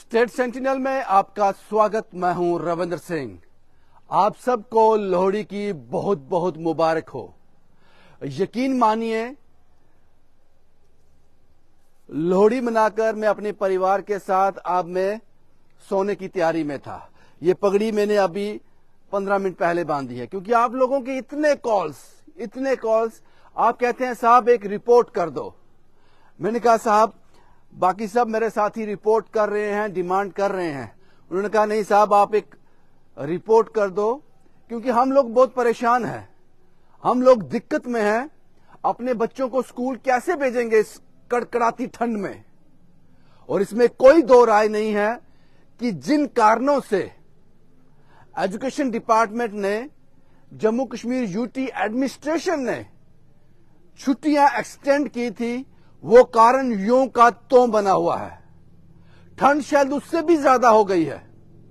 State sentinel में आपका स्वागत। मैं हूं रविंद्र सिंह। आप सबको लोहड़ी की बहुत बहुत मुबारक हो। यकीन मानिए, लोहड़ी मनाकर मैं अपने परिवार के साथ अब मैं सोने की तैयारी में था। ये पगड़ी मैंने अभी 15 मिनट पहले बांधी है, क्योंकि आप लोगों के इतने कॉल्स आप कहते हैं साहब एक रिपोर्ट कर दो। मैंने कहा साहब बाकी सब मेरे साथी रिपोर्ट कर रहे हैं, डिमांड कर रहे हैं। उन्होंने कहा नहीं साहब आप एक रिपोर्ट कर दो, क्योंकि हम लोग बहुत परेशान हैं, हम लोग दिक्कत में हैं। अपने बच्चों को स्कूल कैसे भेजेंगे इस कड़कड़ाती ठंड में। और इसमें कोई दो राय नहीं है कि जिन कारणों से एजुकेशन डिपार्टमेंट ने, जम्मू कश्मीर यूटी एडमिनिस्ट्रेशन ने छुट्टियां एक्सटेंड की थी, वो कारण यों का त्यों बना हुआ है। ठंड शायद उससे भी ज्यादा हो गई है।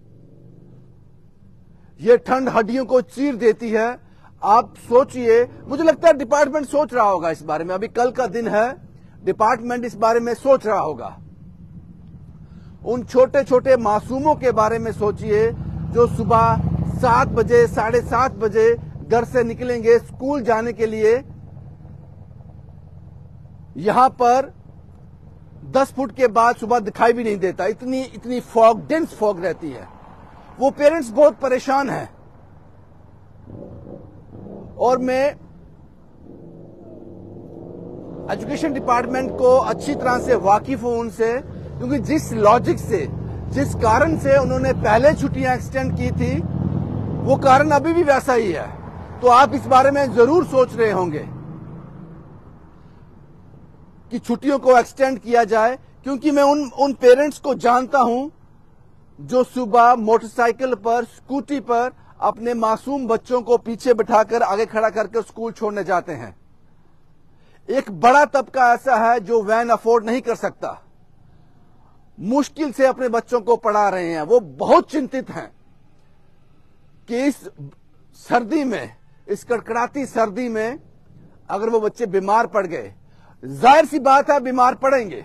ये ठंड हड्डियों को चीर देती है। आप सोचिए, मुझे लगता है डिपार्टमेंट सोच रहा होगा इस बारे में। अभी कल का दिन है, डिपार्टमेंट इस बारे में सोच रहा होगा। उन छोटे छोटे मासूमों के बारे में सोचिए जो सुबह 7 बजे 7:30 बजे घर से निकलेंगे स्कूल जाने के लिए। यहां पर 10 फुट के बाद सुबह दिखाई भी नहीं देता, इतनी फॉग, डेंस फॉग रहती है। वो पेरेंट्स बहुत परेशान हैं। और मैं एजुकेशन डिपार्टमेंट को अच्छी तरह से वाकिफ हूं उनसे, क्योंकि जिस लॉजिक से, जिस कारण से उन्होंने पहले छुट्टियां एक्सटेंड की थी, वो कारण अभी भी वैसा ही है। तो आप इस बारे में जरूर सोच रहे होंगे कि छुट्टियों को एक्सटेंड किया जाए, क्योंकि मैं उन पेरेंट्स को जानता हूं जो सुबह मोटरसाइकिल पर, स्कूटी पर अपने मासूम बच्चों को पीछे बिठाकर आगे खड़ा करके स्कूल छोड़ने जाते हैं। एक बड़ा तबका ऐसा है जो वैन अफोर्ड नहीं कर सकता, मुश्किल से अपने बच्चों को पढ़ा रहे हैं। वो बहुत चिंतित हैं कि इस सर्दी में, इस कड़कड़ाती सर्दी में अगर वो बच्चे बीमार पड़ गए, जाहिर सी बात है बीमार पड़ेंगे।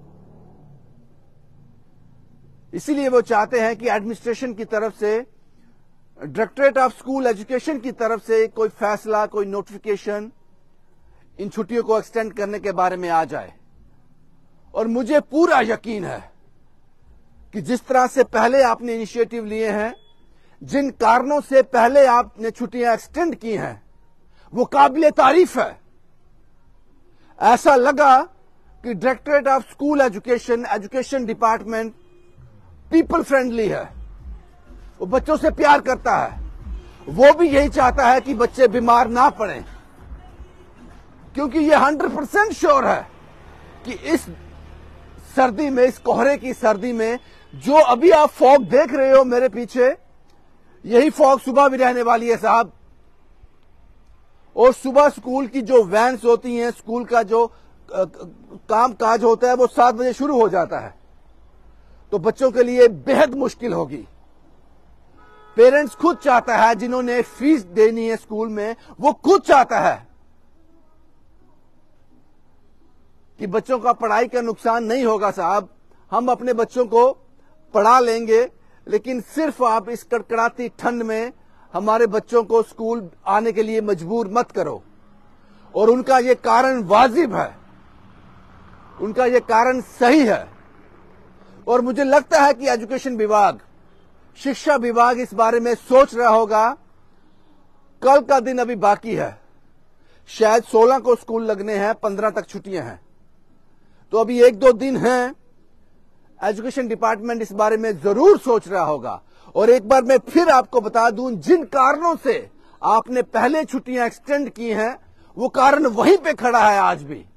इसीलिए वो चाहते हैं कि एडमिनिस्ट्रेशन की तरफ से, डायरेक्टरेट ऑफ स्कूल एजुकेशन की तरफ से कोई फैसला, कोई नोटिफिकेशन इन छुट्टियों को एक्सटेंड करने के बारे में आ जाए। और मुझे पूरा यकीन है कि जिस तरह से पहले आपने इनिशिएटिव लिए हैं, जिन कारणों से पहले आपने छुट्टियां एक्सटेंड की हैं, वो काबिले तारीफ है। ऐसा लगा कि directorate of school education, education department people friendly है। वो बच्चों से प्यार करता है। वो भी यही चाहता है कि बच्चे बीमार ना पड़ें, क्योंकि ये 100% श्योर है कि इस सर्दी में, इस कोहरे की सर्दी में, जो अभी आप फॉग देख रहे हो मेरे पीछे, यही फॉग सुबह भी रहने वाली है साहब। और सुबह स्कूल की जो वैन्स होती हैं, स्कूल का जो काम काज होता है, वो 7 बजे शुरू हो जाता है। तो बच्चों के लिए बेहद मुश्किल होगी। पेरेंट्स खुद चाहता है, जिन्होंने फीस देनी है स्कूल में, वो खुद चाहता है कि बच्चों का पढ़ाई का नुकसान नहीं होगा साहब। हम अपने बच्चों को पढ़ा लेंगे, लेकिन सिर्फ आप इस कड़कड़ाती ठंड में हमारे बच्चों को स्कूल आने के लिए मजबूर मत करो। और उनका ये कारण वाजिब है, उनका ये कारण सही है। और मुझे लगता है कि एजुकेशन विभाग, शिक्षा विभाग इस बारे में सोच रहा होगा। कल का दिन अभी बाकी है, शायद 16 को स्कूल लगने हैं, 15 तक छुट्टियां हैं, तो अभी 1-2 दिन हैं। एजुकेशन डिपार्टमेंट इस बारे में जरूर सोच रहा होगा। और एक बार मैं फिर आपको बता दूं, जिन कारणों से आपने पहले छुट्टियां एक्सटेंड की हैं, वो कारण वहीं पे खड़ा है आज भी।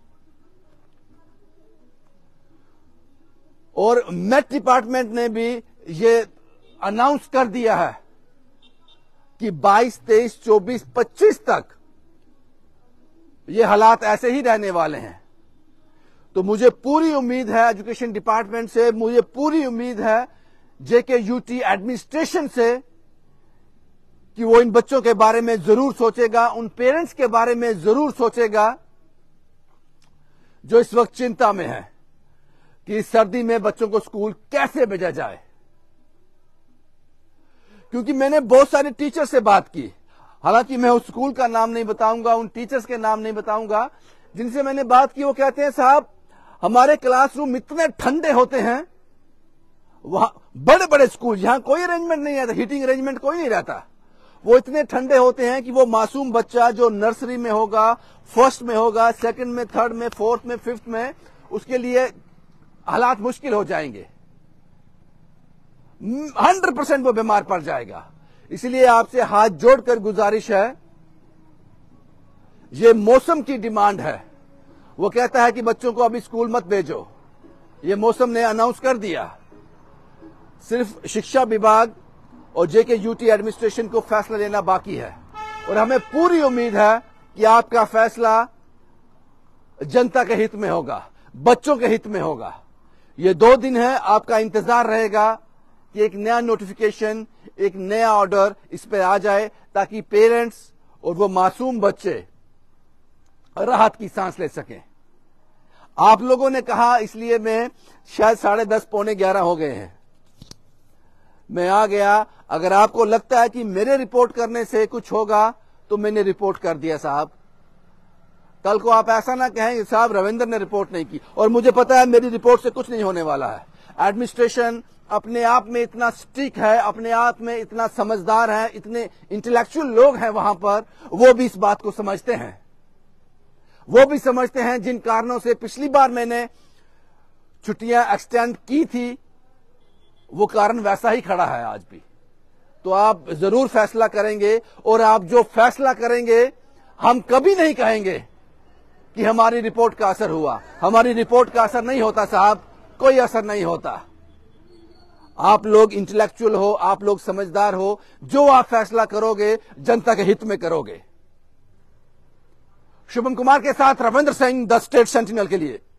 और मेट डिपार्टमेंट ने भी ये अनाउंस कर दिया है कि 22, 23, 24, 25 तक ये हालात ऐसे ही रहने वाले हैं। तो मुझे पूरी उम्मीद है एजुकेशन डिपार्टमेंट से, मुझे पूरी उम्मीद है जेकेयूटी एडमिनिस्ट्रेशन से कि वो इन बच्चों के बारे में जरूर सोचेगा, उन पेरेंट्स के बारे में जरूर सोचेगा जो इस वक्त चिंता में है। कि इस सर्दी में बच्चों को स्कूल कैसे भेजा जाए। क्योंकि मैंने बहुत सारे टीचर से बात की, हालांकि मैं उस स्कूल का नाम नहीं बताऊंगा, उन टीचर्स के नाम नहीं बताऊंगा, जिनसे मैंने बात की। वो कहते हैं साहब हमारे क्लासरूम इतने ठंडे होते हैं, वहां बड़े बड़े स्कूल जहां कोई अरेंजमेंट नहीं रहता, हीटिंग अरेंजमेंट कोई नहीं रहता, वो इतने ठंडे होते हैं कि वो मासूम बच्चा जो नर्सरी में होगा, फर्स्ट में होगा, सेकंड में, थर्ड में, फोर्थ में, फिफ्थ में, उसके लिए हालात मुश्किल हो जाएंगे। 100% वो बीमार पड़ जाएगा। इसलिए आपसे हाथ जोड़कर गुजारिश है, ये मौसम की डिमांड है। वो कहता है कि बच्चों को अभी स्कूल मत भेजो, ये मौसम ने अनाउंस कर दिया। सिर्फ शिक्षा विभाग और जेकेयूटी एडमिनिस्ट्रेशन को फैसला लेना बाकी है, और हमें पूरी उम्मीद है कि आपका फैसला जनता के हित में होगा, बच्चों के हित में होगा। ये 2 दिन है, आपका इंतजार रहेगा कि एक नया नोटिफिकेशन, एक नया ऑर्डर इस पे आ जाए, ताकि पेरेंट्स और वो मासूम बच्चे राहत की सांस ले सकें। आप लोगों ने कहा, इसलिए मैं शायद 10:30 पौने 11 हो गए हैं, मैं आ गया। अगर आपको लगता है कि मेरे रिपोर्ट करने से कुछ होगा तो मैंने रिपोर्ट कर दिया साहब। कल को आप ऐसा ना कहें साहब रविंद्र ने रिपोर्ट नहीं की, और मुझे पता है मेरी रिपोर्ट से कुछ नहीं होने वाला है। एडमिनिस्ट्रेशन अपने आप में इतना स्ट्रिक्ट है, अपने आप में इतना समझदार है, इतने इंटेलेक्चुअल लोग हैं वहां पर, वो भी इस बात को समझते हैं। वो भी समझते हैं जिन कारणों से पिछली बार मैंने छुट्टियां एक्सटेंड की थी, वो कारण वैसा ही खड़ा है आज भी। तो आप जरूर फैसला करेंगे, और आप जो फैसला करेंगे हम कभी नहीं कहेंगे कि हमारी रिपोर्ट का असर हुआ। हमारी रिपोर्ट का असर नहीं होता साहब, कोई असर नहीं होता। आप लोग इंटेलेक्चुअल हो, आप लोग समझदार हो, जो आप फैसला करोगे जनता के हित में करोगे। शुभम कुमार के साथ Ravindra Singh, the State Sentinel के लिए।